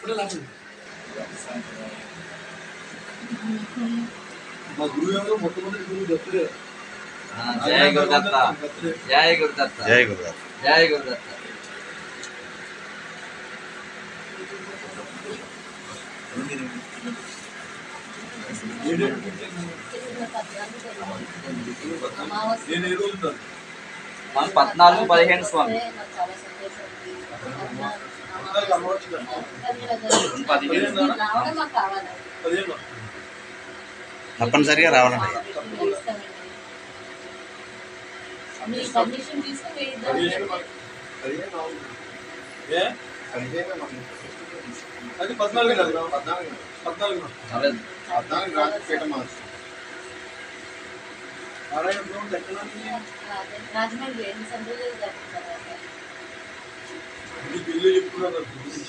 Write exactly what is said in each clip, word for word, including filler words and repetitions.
మా గురువు ఎవరో మొట్టమొదటి గురువు దత్తుడే. జయ గురుదత్త, జయ గురుదత్త, జయ గురుదత్త, జయ గురుదత్త. మన పద్నాలుగు పదిహేను స్వామి తప్పనిసరిగా రావాలండి. అది పద్నాలుగు పద్నాలుగు పద్నాలుగు పద్నాలుగు రాజపేట మార్చు బిల్లు చెప్పుకున్నారు.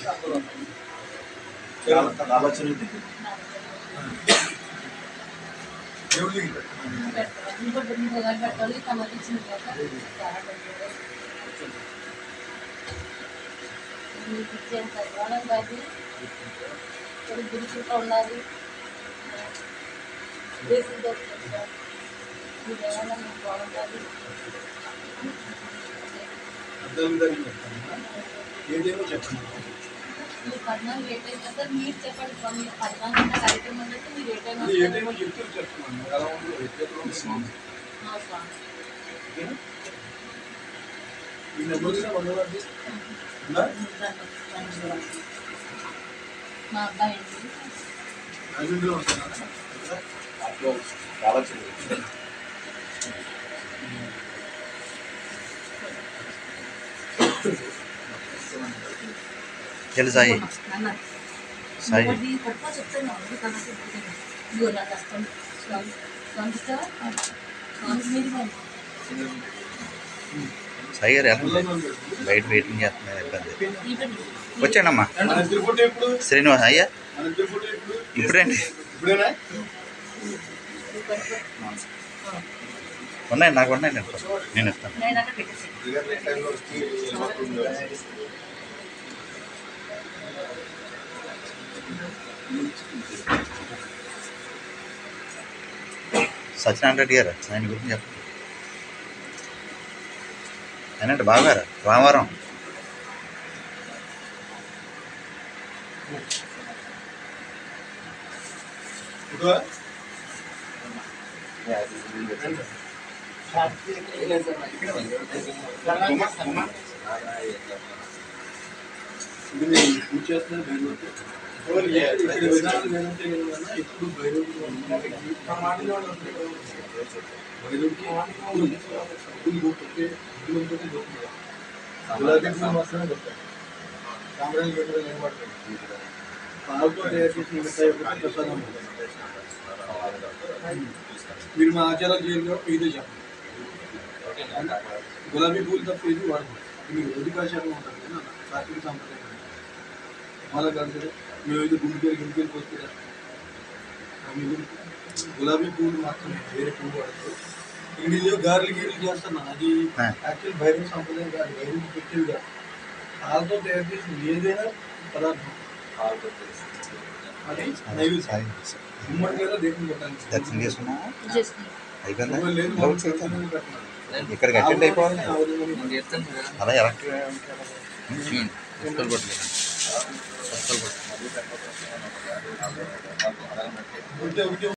ఉండాలి ఏదేమో చెప్పండి. పద్నాలుగు ఏ టైం సార్ మీరు చెప్పండి. మీరు పద్నాలుగు కార్యక్రమం అంటే మీరు ఏ టైం ఏ టైమో చెప్తూ చెప్తున్నాను. ఎలా ఉంటుంది ఈ నెంబర్ వందవాడి మా అబ్బాయి అభివృద్ధిలో ఉంటున్నా చెల్లి సాయి సాయి సాయి గారు ఎలా బయట వెయిటింగ్ చేస్తున్నారు. ఇబ్బంది వచ్చాడమ్మా శ్రీనివాస్ అయ్యా ఇప్పుడేంటి ఉన్నాయి నాకు ఉన్నాయి నేను నేను ఇస్తాను. సత్యనారాయణ రెడ్డి గారు ఆయన గురించి చెప్పండి. ఆయనంటే బాగారా రామవరం పూజ చేస్తున్నారు. ఇప్పుడు మీరు మా ఆచారాలు చేయాలి ఇదే చెప్పండి. గులాబీ పూలు తప్ప ఇది వాడదు. మీకు ఉదికాచారం ఉంటుంది కదా సాత్విక సాంప్రదాయం మళ్ళా కాదు. మేము ఇది గుండెలు గుండెలు పోసుకుంటాం. గులాబీ పూలు మాత్రమే వేరే పూలు వాడతారు. ఇండిలో గారెలు గీరెలు చేస్తున్నా అది యాక్చువల్ భైరవ సాంప్రదాయం కాదు. భైరవ పెట్టేది కాదు. పాలతో తయారు చేసిన ఏదైనా పదార్థం అది నైవేద్యం ఉమ్మడి కదా దేవుని పెట్టాలి. దర్శనం చేసుకున్నా అయిపోయిందా? ఇక్కడికి అటెండ్ అయిపోవాలి. అలా ఎలక్ట్రిక్